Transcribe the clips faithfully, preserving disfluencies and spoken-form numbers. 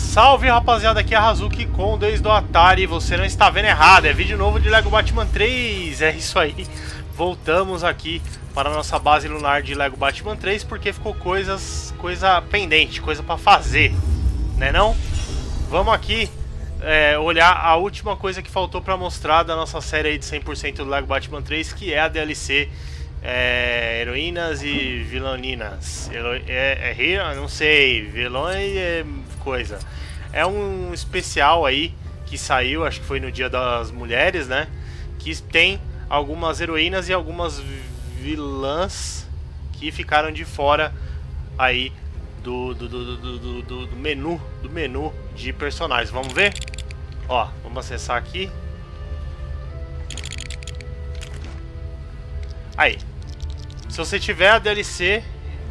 Salve rapaziada, aqui é a Hazuki com desde o Atari. Você não está vendo errado, é vídeo novo de Lego Batman três. É isso aí, voltamos aqui para a nossa base lunar de Lego Batman três, porque ficou coisas, coisa pendente, coisa para fazer, né não? Vamos aqui é, olhar a última coisa que faltou para mostrar da nossa série aí de cem por cento do Lego Batman três, que é a D L C é, Heroínas e Vilaninas. É, é, é não sei, vilões é coisa. É um especial aí que saiu, acho que foi no Dia das Mulheres, né? Que tem algumas heroínas e algumas vilãs que ficaram de fora aí do, do, do, do, do, do, do menu do menu de personagens. Vamos ver? Ó, vamos acessar aqui. Aí, se você tiver a D L C,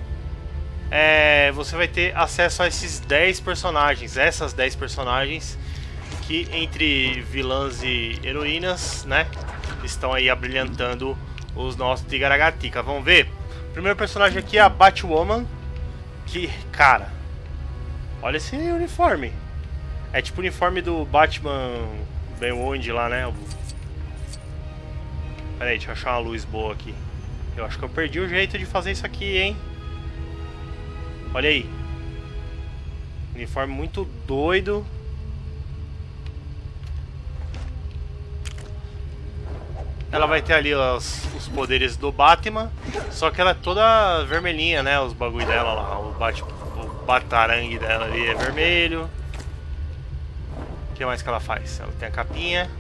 é, você vai ter acesso a esses dez personagens, essas dez personagens que entre vilãs e heroínas, né, estão aí abrilhantando os nossos Tigaragatica. Vamos ver? O primeiro personagem aqui é a Batwoman, que, cara, olha esse uniforme. É tipo o uniforme do Batman Beyond lá, né? Pera aí, deixa eu achar uma luz boa aqui. Eu acho que eu perdi o jeito de fazer isso aqui, hein? Olha aí. Uniforme muito doido. Ela vai ter ali os, os poderes do Batman. Só que ela é toda vermelhinha, né? Os bagulho dela lá. O, bat, o batarangue dela ali é vermelho. O que mais que ela faz? Ela tem a capinha.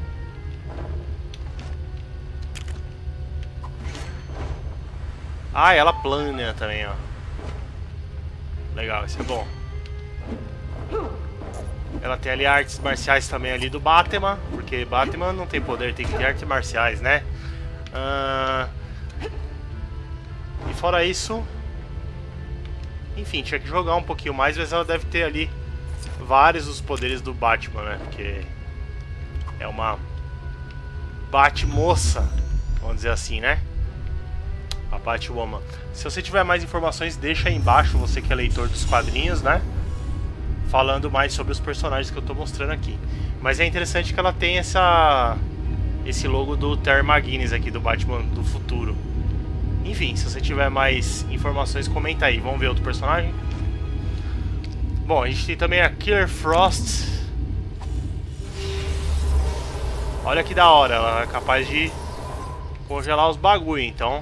Ah, ela plana também, ó. Legal, isso é bom. Ela tem ali artes marciais também ali do Batman, porque Batman não tem poder, tem que ter artes marciais, né? Uh... E fora isso... Enfim, tinha que jogar um pouquinho mais, mas ela deve ter ali vários dos poderes do Batman, né? Porque é uma Batmoça, vamos dizer assim, né? A Batwoman. Se você tiver mais informações, deixa aí embaixo, você que é leitor dos quadrinhos, né? Falando mais sobre os personagens que eu tô mostrando aqui. Mas é interessante que ela tem essa esse logo do Terry McGinnis aqui, do Batman do futuro. Enfim, se você tiver mais informações, comenta aí. Vamos ver outro personagem? Bom, a gente tem também a Killer Frost. Olha que da hora, ela é capaz de congelar os bagulho, então...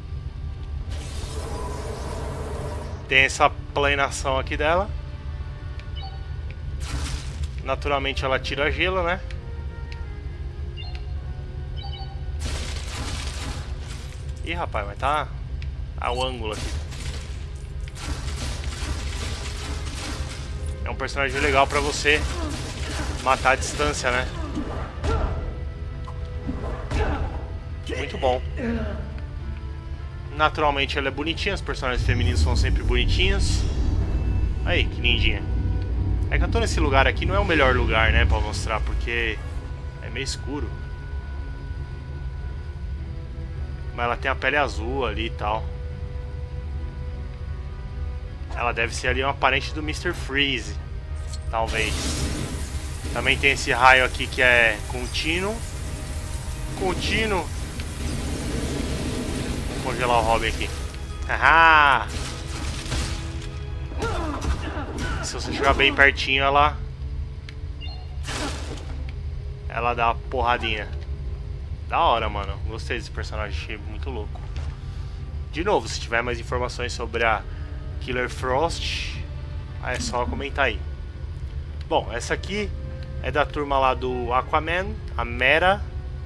Tem essa planeação aqui dela. Naturalmente ela tira gelo, né? Ih, rapaz, mas tá ao ângulo aqui. É um personagem legal pra você matar a distância, né? Muito bom. Naturalmente ela é bonitinha, os personagens femininos são sempre bonitinhos. Aí, que lindinha. É que eu tô nesse lugar aqui, não é o melhor lugar, né, pra mostrar, porque é meio escuro. Mas ela tem a pele azul ali e tal. Ela deve ser ali uma parente do mister Freeze, talvez. Também tem esse raio aqui que é contínuo. Contínuo. Vou congelar o Robin aqui. Haha! Se você chegar bem pertinho, ela... Ela dá uma porradinha. Da hora, mano. Gostei desse personagem, achei muito louco. De novo, se tiver mais informações sobre a Killer Frost, aí é só comentar aí. Bom, essa aqui é da turma lá do Aquaman, a Mera.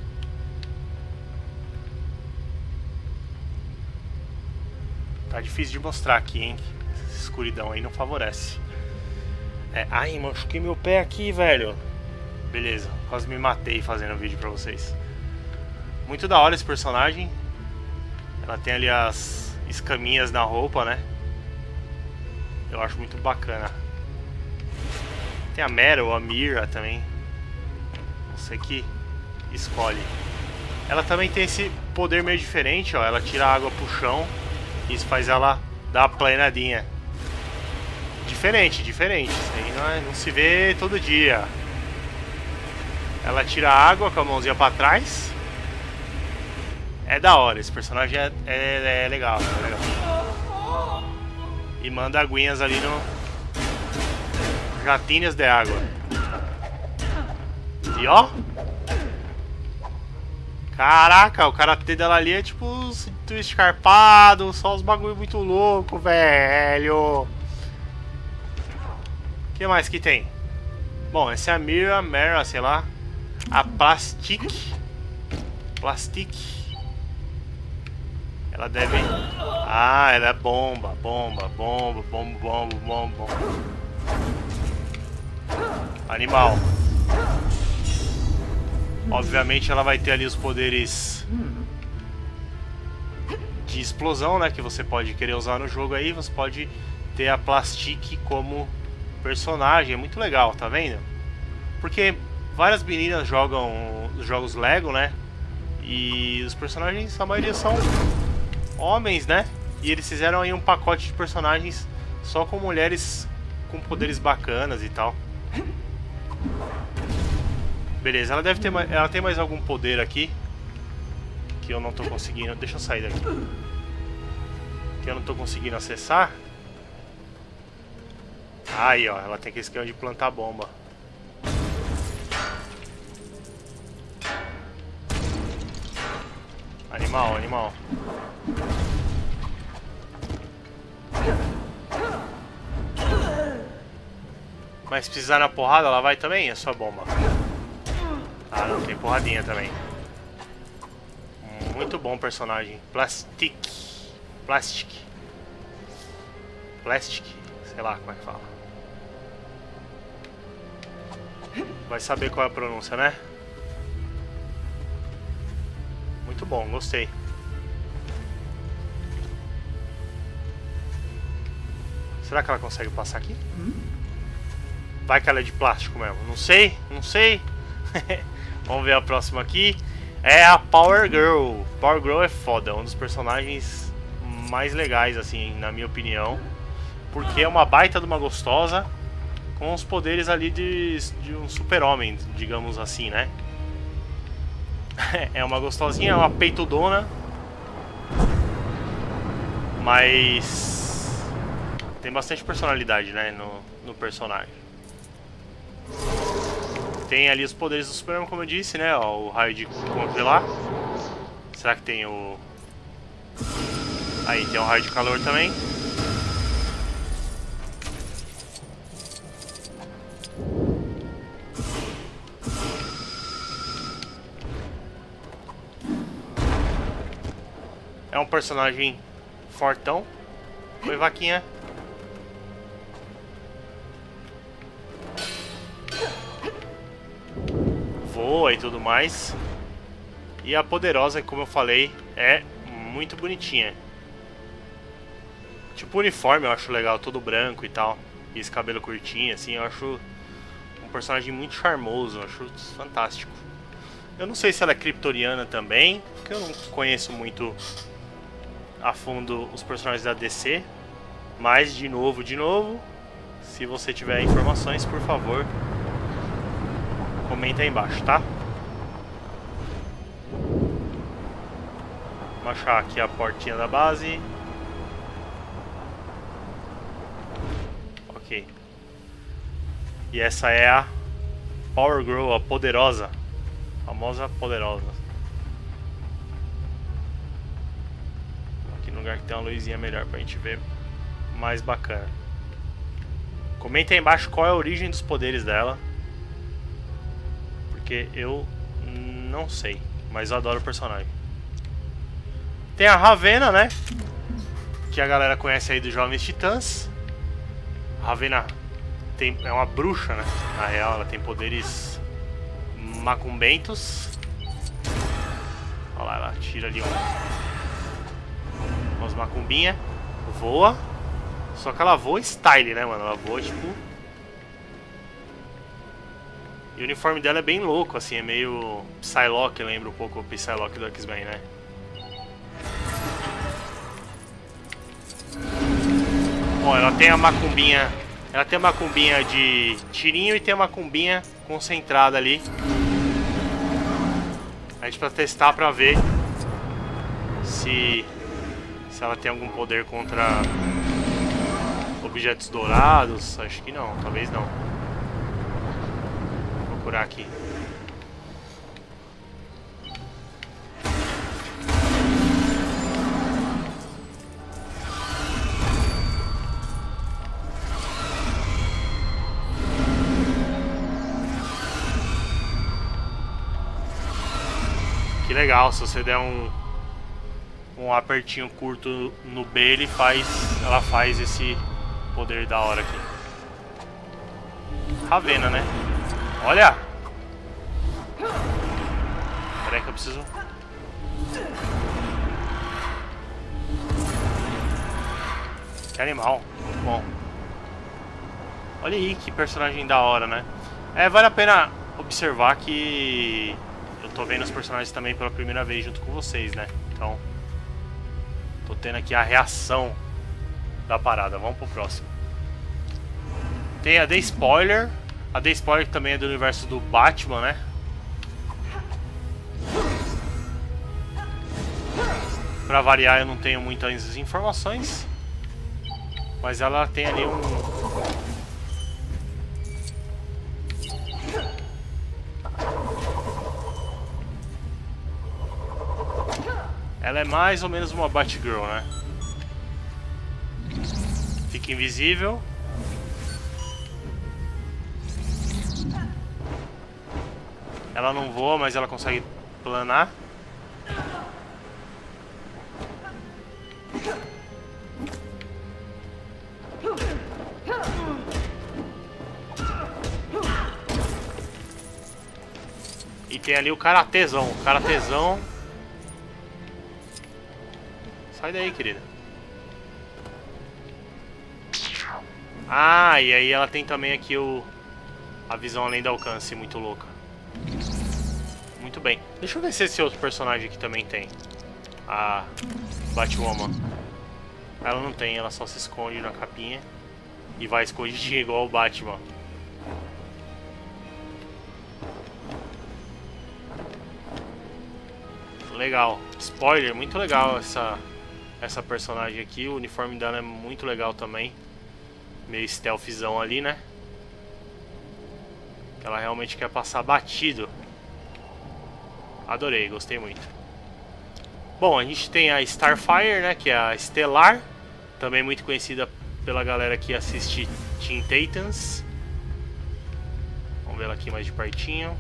Tá difícil de mostrar aqui, hein? Essa escuridão aí não favorece. É, ai, machuquei meu pé aqui, velho. Beleza, quase me matei fazendo vídeo pra vocês. Muito da hora esse personagem. Ela tem ali as escaminhas na roupa, né? Eu acho muito bacana. Tem a Meryl, a Mira também. Você que escolhe. Ela também tem esse poder meio diferente, ó. Ela tira a água pro chão. Isso faz ela dar uma planadinha. Diferente, diferente. Isso aí não, é, não se vê todo dia. Ela tira água com a mãozinha pra trás. É da hora, esse personagem é, é, é legal, é legal. E manda aguinhas ali no... jatinhas de água. E ó. Caraca, o karatê dela ali é tipo muito escarpado, só os bagulho muito louco, velho. O que mais que tem? Bom, essa é a Mira, Mera, sei lá. A Plastic. Plastic. Ela deve... Ah, ela é bomba, bomba, bomba, bomba, bomba, bomba, bomba. Animal. Obviamente ela vai ter ali os poderes de explosão, né? Que você pode querer usar no jogo aí. Você pode ter a Plastic como personagem. É muito legal, tá vendo? Porque várias meninas jogam os jogos Lego, né? E os personagens, a maioria são homens, né? E eles fizeram aí um pacote de personagens só com mulheres com poderes bacanas e tal. Beleza, ela deve ter mais, ela tem mais algum poder aqui que eu não tô conseguindo. Deixa eu sair daqui. Que eu não tô conseguindo acessar. Aí, ó, ela tem aquele esquema de plantar bomba. Animal, animal. Mas se precisar na porrada, ela vai também? É só bomba. Ah, não, tem porradinha também. Muito bom personagem. Plastic. Plastic. Plastic. Sei lá como é que fala. Vai saber qual é a pronúncia, né? Muito bom, gostei. Será que ela consegue passar aqui? Vai que ela é de plástico mesmo. Não sei, não sei. Vamos ver a próxima aqui. É a Power Girl. Power Girl é foda, é um dos personagens mais legais, assim, na minha opinião. Porque é uma baita de uma gostosa com os poderes ali de, de um super-homem, digamos assim, né? É uma gostosinha, é uma peitudona. Mas tem bastante personalidade, né, no, no personagem. Tem ali os poderes do Superman, como eu disse, né? Ó, o raio de congelar. Será que tem o... Aí, tem o raio de calor também. É um personagem fortão. Oi, vaquinha. Voa e tudo mais. E a poderosa, como eu falei, é muito bonitinha. Tipo o uniforme eu acho legal, todo branco e tal. E esse cabelo curtinho, assim, eu acho um personagem muito charmoso, eu acho fantástico. Eu não sei se ela é kryptoniana também, porque eu não conheço muito a fundo os personagens da D C. Mas, de novo, de novo, se você tiver informações, por favor, comenta aí embaixo, tá? Vamos achar aqui a portinha da base. Ok. E essa é a Power Girl, a poderosa. A famosa poderosa. Aqui no lugar que tem uma luzinha melhor pra gente ver mais bacana. Comenta aí embaixo qual é a origem dos poderes dela. Porque eu não sei, mas eu adoro o personagem. Tem a Ravena, né? Que a galera conhece aí dos Jovens Titãs. A Ravena tem, é uma bruxa, né? Na real, ela tem poderes macumbentos. Olha lá, ela tira ali um, umas macumbinhas. Voa. Só que ela voa style, né, mano? Ela voa tipo... E o uniforme dela é bem louco, assim, é meio Psylocke, lembra um pouco o Psylocke do X-Men, né? Bom, ela tem a macumbinha Ela tem uma macumbinha de tirinho e tem uma macumbinha concentrada ali. A gente precisa testar pra ver se, se ela tem algum poder contra objetos dourados. Acho que não, talvez não. Vou procurar aqui. Que legal, se você der um um apertinho curto no B, ele faz, ela faz esse poder da hora aqui. Ravena, né? Olha! Peraí que eu preciso... Que animal, muito bom. Olha aí que personagem da hora, né? É, vale a pena observar que eu tô vendo os personagens também pela primeira vez junto com vocês, né? Então, tô tendo aqui a reação da parada. Vamos pro próximo. Tem a The Spoiler. A The Spoiler também é do universo do Batman, né? Pra variar, eu não tenho muitas informações, mas ela tem ali um... Ela é mais ou menos uma Batgirl, né? Fica invisível. Ela não voa, mas ela consegue planar. E tem ali o karatezão. O karatezão. Sai daí, querida. Ah, e aí ela tem também aqui o... a visão além do alcance, muito louca. Muito bem. Deixa eu ver se esse outro personagem aqui também tem. A Batwoman. Ela não tem, ela só se esconde na capinha. E vai escondidinha igual o Batman. Legal. Spoiler, muito legal essa, essa personagem aqui. O uniforme dela é muito legal também. Meio stealthzão ali, né? Ela realmente quer passar batido. Adorei, gostei muito. Bom, a gente tem a Starfire, né? Que é a Estelar. Também muito conhecida pela galera que assiste Teen Titans. Vamos ver ela aqui mais de pertinho.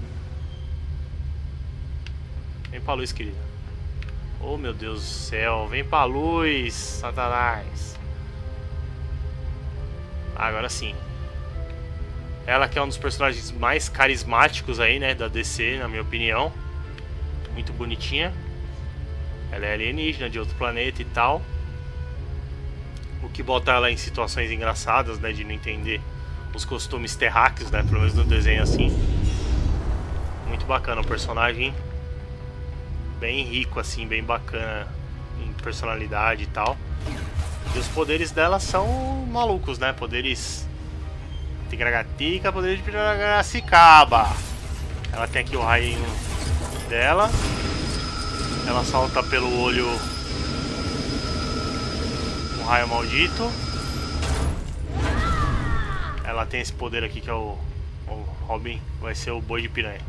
Vem pra luz, querida. Oh, meu Deus do céu. Vem pra luz, Satanás. Agora sim. Ela que é um dos personagens mais carismáticos aí, né, da D C, na minha opinião. Muito bonitinha. Ela é alienígena, de outro planeta e tal. O que bota ela em situações engraçadas, né, de não entender os costumes terráqueos, né, pelo menos no desenho assim. Muito bacana o personagem. Bem rico, assim, bem bacana em personalidade e tal. E os poderes dela são malucos, né? Poderes... Tigragatica, poderes de Piracicaba. Ela tem aqui o raio dela. Ela solta pelo olho um raio maldito. Ela tem esse poder aqui que é o, o Robin, vai ser o boi de piranha.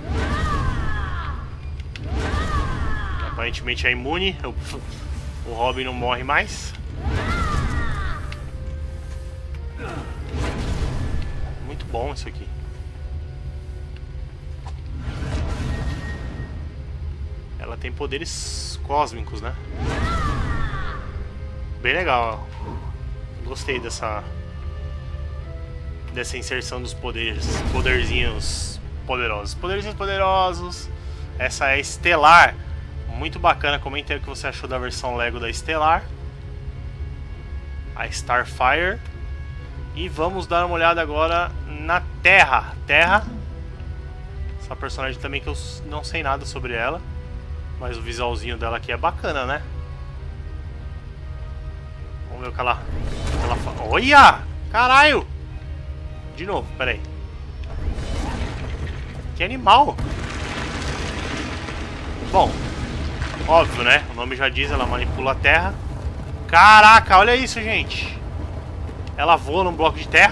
Aparentemente é imune, o, o Robin não morre mais. Muito bom isso aqui. Ela tem poderes cósmicos, né? Bem legal. Gostei dessa dessa inserção dos poderes, poderzinhos poderosos. Poderzinhos poderosos. Essa é Estelar. Muito bacana. Comenta aí o que você achou da versão Lego da Estelar. A Starfire. E vamos dar uma olhada agora na Terra. Terra. Essa personagem também que eu não sei nada sobre ela. Mas o visualzinho dela aqui é bacana, né? Vamos ver o que ela, o que ela fala. Olha! Caralho! De novo, peraí. Que animal! Bom, óbvio, né? O nome já diz, ela manipula a terra. Caraca, olha isso, gente! Ela voa num bloco de terra.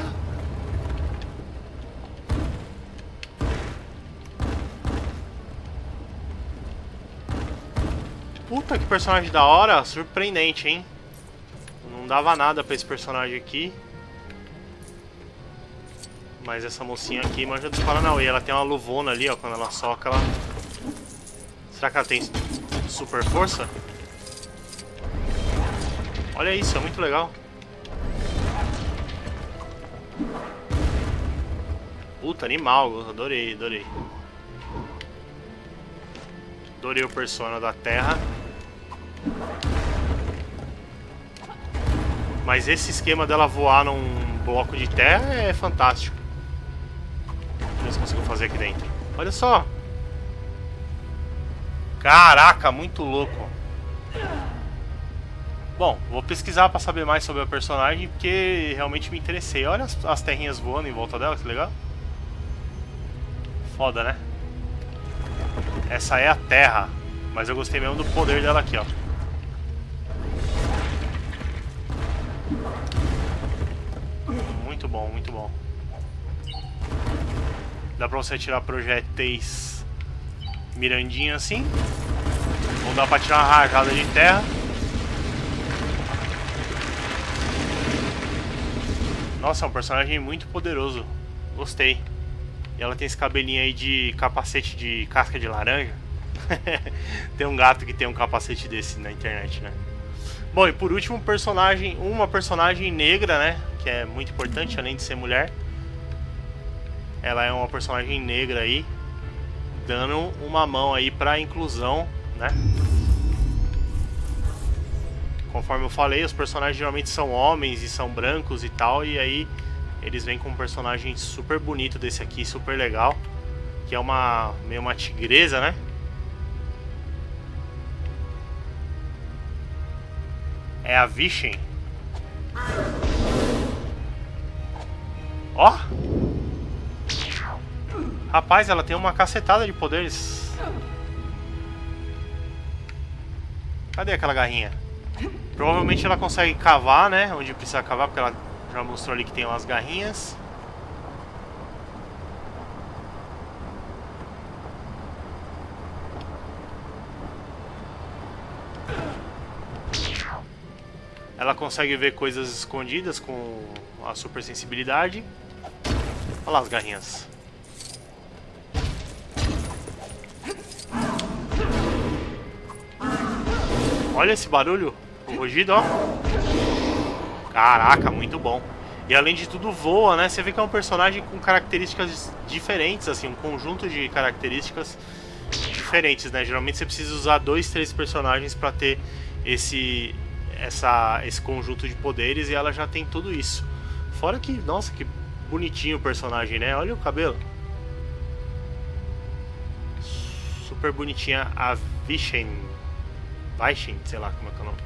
Puta, que personagem da hora! Surpreendente, hein? Não dava nada pra esse personagem aqui. Mas essa mocinha aqui manja dos Paranauê. Ela tem uma luvona ali, ó. Quando ela soca, ela... Será que ela tem super força? Olha isso, é muito legal. Puta, animal. Adorei, adorei. Adorei o persona da terra. Mas esse esquema dela voar num bloco de terra é fantástico. Vamos ver se consigo fazer aqui dentro. Olha só. Caraca, muito louco. Bom, vou pesquisar pra saber mais sobre a personagem, porque realmente me interessei. Olha as, as terrinhas voando em volta dela, que legal. Foda, né? Essa é a terra. Mas eu gostei mesmo do poder dela aqui, ó. Muito bom, muito bom. Dá pra você tirar projéteis mirandinha assim. Ou dá pra tirar uma rajada de terra. Nossa, é um personagem muito poderoso. Gostei. E ela tem esse cabelinho aí de capacete de casca de laranja. Tem um gato que tem um capacete desse na internet, né? Bom, e por último, personagem, uma personagem negra, né? Que é muito importante, além de ser mulher. Ela é uma personagem negra aí, dando uma mão aí pra inclusão, né? Conforme eu falei, os personagens geralmente são homens e são brancos e tal, e aí eles vêm com um personagem super bonito desse aqui, super legal, que é uma meio uma tigresa, né? É a Vishen. Ó! Rapaz, ela tem uma cacetada de poderes. Cadê aquela garrinha? Provavelmente ela consegue cavar, né? Onde precisa cavar, porque ela já mostrou ali que tem umas garrinhas. Ela consegue ver coisas escondidas com a super sensibilidade. Olha lá as garrinhas. Olha esse barulho, o rugido, ó. Caraca, muito bom. E além de tudo voa, né? Você vê que é um personagem com características diferentes, assim, um conjunto de características diferentes, né? Geralmente você precisa usar dois, três personagens pra ter esse, essa, esse conjunto de poderes, e ela já tem tudo isso. Fora que, nossa, que bonitinho o personagem, né? Olha o cabelo. Super bonitinha a Vishen. Vishen, sei lá como é que é o nome.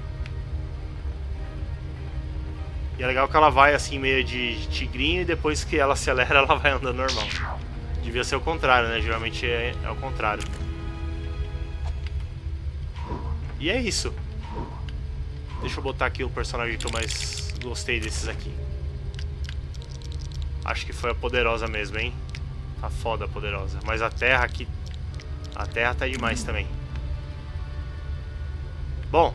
E é legal que ela vai assim meio de tigrinho, e depois que ela acelera ela vai andando normal. Devia ser o contrário, né? Geralmente é, é o contrário. E é isso. Deixa eu botar aqui o personagem que eu mais gostei desses aqui. Acho que foi a poderosa mesmo, hein? Tá foda a poderosa. Mas a terra aqui... A terra tá demais também. Bom,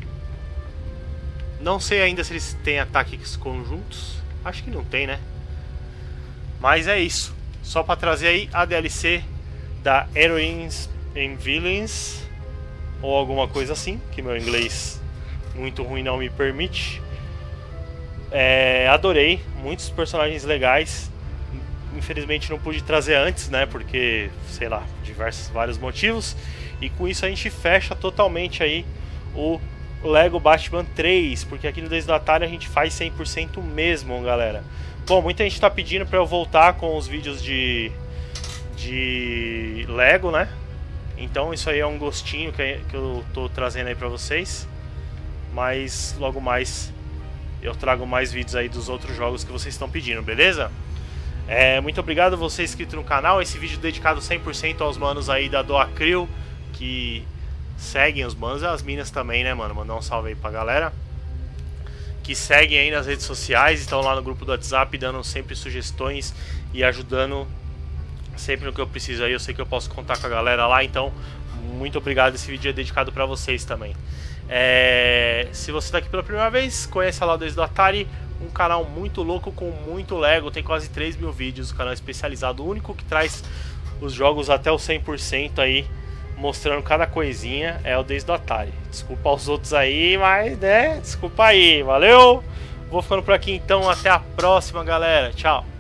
não sei ainda se eles têm ataques conjuntos. Acho que não tem, né? Mas é isso. Só pra trazer aí a D L C da Heroines and Villains, ou alguma coisa assim, que meu inglês muito ruim não me permite. É, adorei, muitos personagens legais. Infelizmente não pude trazer antes, né? Porque, sei lá, diversos, vários motivos. E com isso a gente fecha totalmente aí o Lego Batman três, porque aqui no Desde o Atari a gente faz cem por cento mesmo, galera. Bom, muita gente tá pedindo pra eu voltar com os vídeos de, de Lego, né? Então isso aí é um gostinho que, que eu tô trazendo aí pra vocês. Mas logo mais eu trago mais vídeos aí dos outros jogos que vocês estão pedindo, beleza? É, muito obrigado a você inscrito no canal. Esse vídeo dedicado cem por cento aos manos aí da Doacryl, que seguem os manos e as minas também, né, mano? Mandar um salve aí pra galera que seguem aí nas redes sociais, estão lá no grupo do WhatsApp dando sempre sugestões e ajudando sempre no que eu preciso aí. Eu sei que eu posso contar com a galera lá, então muito obrigado. Esse vídeo é dedicado pra vocês também. É... Se você tá aqui pela primeira vez, conheça lá o Desde o Atari, um canal muito louco com muito Lego, tem quase três mil vídeos, um canal especializado, o único que traz os jogos até o cem por cento aí, mostrando cada coisinha, é o Desde o Atari. Desculpa aos outros aí, mas né, desculpa aí, valeu? Vou ficando por aqui então, até a próxima, galera, tchau!